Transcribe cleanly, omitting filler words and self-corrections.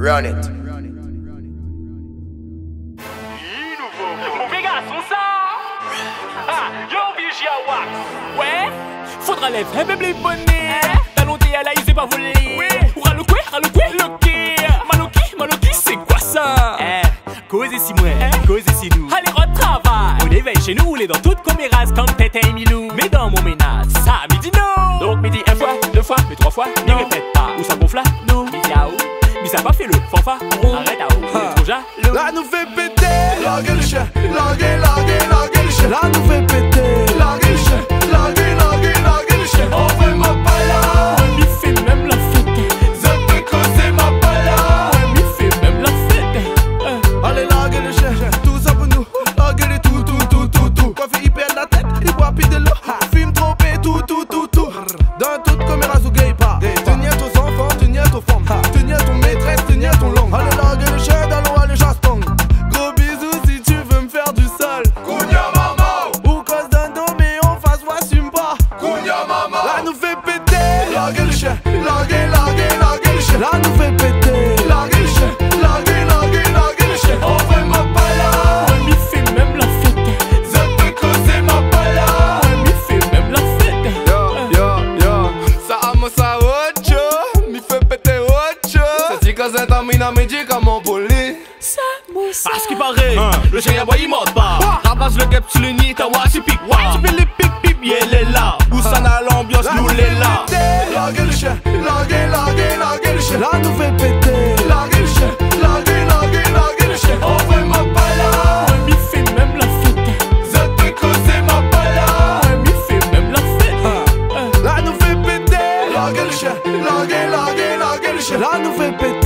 Run it. Mauvais garçon ça. Yo Vigia Wax. Ouais, faudra les faire même les bonnets. Talon t'es à la ils pas volé. Ou raloqué, loqué. Maloki, c'est quoi ça? Cause si moi, cause si nous. Allez, retravaille. On éveille chez nous, on est dans toutes caméras comme Tété et Milou. Mais dans mon ménage, ça midi non. Donc midi une fois, deux fois, mais trois fois, n'y répète pas. Ou ça gonfle là, nous. Midi à haut, mais ça pas fait le fanfa. Arrête à haut, on est trop jaloux. Là nous fait péter, larguer le chien, larguer le chien. Là nous fait péter, larguer le chien, larguer le chien. On fait ma pala, on lui fait même la fête. Ça peut causer ma pala, on lui fait même la fête. Allez larguer le chien, tout ça pour nous. Larguer les tout. Coiffé hyper la tête, il boit pis de l'eau. Film trompé, tout. Dans toute caméra ou gay pas. Tenir tes enfants, tenir tes femmes. Tenir ton maîtresse, tenir ton long. Allez larguer le chien dans l'eau, allez j'astong. Gros bisous si tu veux me faire du sol. Kounia maman. Ou cause d'un dos mais on face moi assume pas. Kounia maman. Là nous fait péter. Larguer le chien, larguer le chien. Là nous fait péter. Larguer le chien, larguer le chien. On fait ma pala. On lui fait même la fête. Ça peut causer ma pala. On lui fait même la fête. Yo. Ça amo ça ocho. Mi fait péter ocho. Ça dit que c'est un mina médicament poli. À ce qui paraît, le chien à bois il mord pas. Ramasse le gap sur le nid, t'as wa, tu piques pas. Tu fais les pic, il est là. Où ça n'a l'ambiance, nous l'est là. Larguer le chien, larguer le chien. Là nous fait péter. Larguer le chien, larguer le chien. On fait ma pala. On lui fait même la fête. Ça peut causer ma pala. On lui fait même la fête. Là nous fait péter. Larguer le chien, larguer le chien. Là nous fait péter.